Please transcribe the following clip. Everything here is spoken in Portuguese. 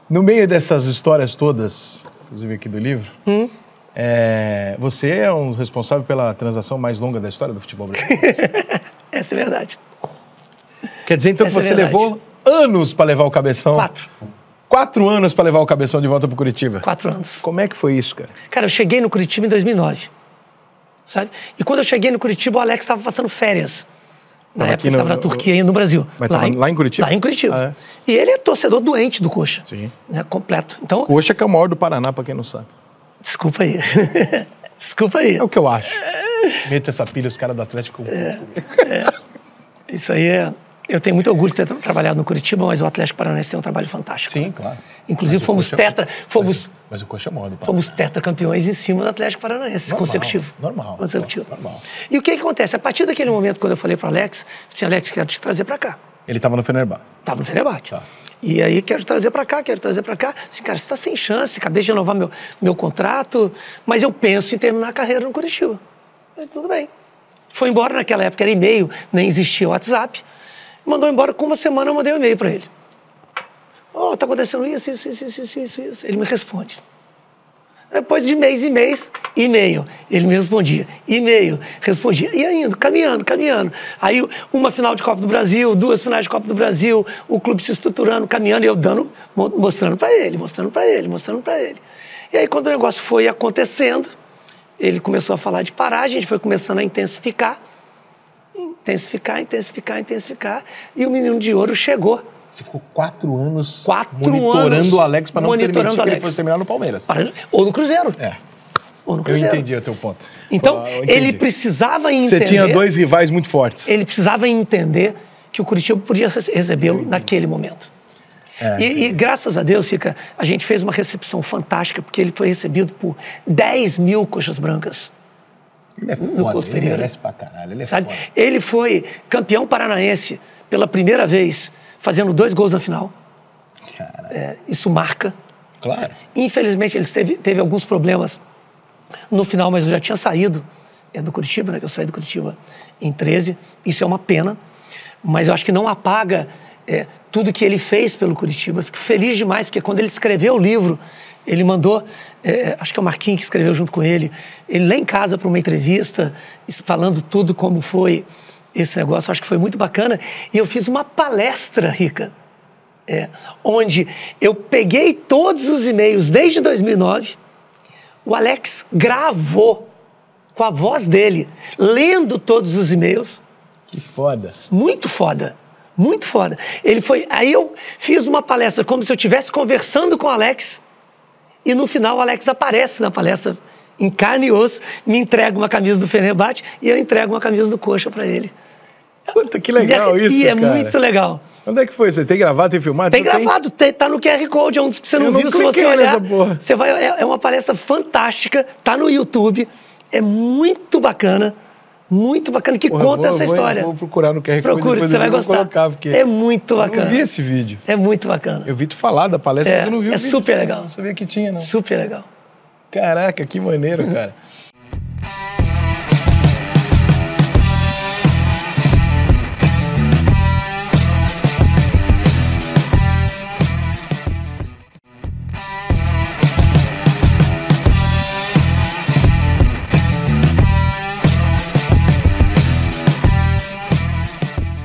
No meio dessas histórias todas, inclusive aqui do livro, você é um responsável pela transação mais longa da história do futebol brasileiro? Essa é verdade. Quer dizer, então, que você levou anos para levar o Cabeção? 4 anos para levar o Cabeção de volta para Curitiba? 4 anos. Como é que foi isso, cara? Cara, eu cheguei no Curitiba em 2009, sabe? E quando eu cheguei no Curitiba, o Alex estava passando férias. Na época ele estava na Turquia e no Brasil. Mas lá em Curitiba? Lá em Curitiba. Ah, é? E ele é torcedor doente do Coxa. Sim. Né, completo. Então, Coxa que é o maior do Paraná, para quem não sabe. Desculpa aí. Desculpa aí. É o que eu acho. Meta essa pilha, os caras do Atlético. Isso aí é... Eu tenho muito orgulho de ter trabalhado no Curitiba, mas o Atlético Paranaense tem um trabalho fantástico. Sim, claro. Inclusive, fomos Mas o Coxa é maior do Paraná. Fomos tetracampeões em cima do Atlético Paranaense, consecutivo. Normal. E o que acontece? A partir daquele momento, quando eu falei para o Alex, assim, Alex, quero te trazer para cá. Ele estava no Fenerbahçe. Estava no Fenerbahçe. Tá. E aí, quero te trazer para cá. Assim, cara, você está sem chance, acabei de renovar meu contrato, mas eu penso em terminar a carreira no Curitiba. Tudo bem. Foi embora, naquela época era e-mail, nem existia o WhatsApp. Mandou embora, com uma semana eu mandei um e-mail para ele. Tá acontecendo isso. Ele me responde. Depois de mês e mês, e-mail. Ele me respondia. E-mail, respondia. E indo, caminhando. Aí uma final de Copa do Brasil, 2 finais de Copa do Brasil, o clube se estruturando, caminhando, e eu mostrando para ele. E aí, quando o negócio foi acontecendo, ele começou a falar de parar, a gente foi começando a intensificar, e o Menino de Ouro chegou. Você ficou 4 anos monitorando o Alex para não permitir que ele fosse terminar no Palmeiras. Ou no Cruzeiro. Ou no Cruzeiro. Eu entendi o teu ponto. Então, ele precisava entender... Você tinha 2 rivais muito fortes. Ele precisava entender que o Curitiba podia recebê-lo naquele momento. E graças a Deus, Rica, a gente fez uma recepção fantástica, porque ele foi recebido por 10 mil coxas brancas. Ele é foda, ele merece pra caralho, ele é foda. Ele foi campeão paranaense pela primeira vez, fazendo 2 gols na final. Isso marca. Claro. Infelizmente, ele teve alguns problemas no final, mas eu já tinha saído do Curitiba, né? Que eu saí do Curitiba em 13. Isso é uma pena, mas eu acho que não apaga tudo que ele fez pelo Curitiba. Eu fico feliz demais, porque quando ele escreveu o livro, ele mandou, acho que é o Marquinhos que escreveu junto com ele lá em casa para uma entrevista, falando tudo como foi esse negócio. Acho que foi muito bacana. E eu fiz uma palestra, Rica, onde eu peguei todos os e-mails desde 2009, o Alex gravou com a voz dele, lendo todos os e-mails. Que foda. Muito foda. Aí eu fiz uma palestra como se eu estivesse conversando com o Alex, e no final o Alex aparece na palestra em carne e osso, me entrega uma camisa do Fenerbahçe e eu entrego uma camisa do Coxa para ele. Puta, que legal isso, cara. Muito legal. Onde é que foi? Você tem gravado, tem filmado? Tem gravado, tá no QR Code, é um dos que você não viu, se você olhar. Você vai, é uma palestra fantástica, tá no YouTube, é muito bacana, que conta essa história. Vou procurar no QR Code. Procura, você vai gostar. É muito bacana. Eu não vi esse vídeo. É muito bacana. Eu vi tu falar da palestra, mas eu não vi o vídeo. É super legal. Não sabia que tinha, não. Super legal. Caraca, que maneiro, cara.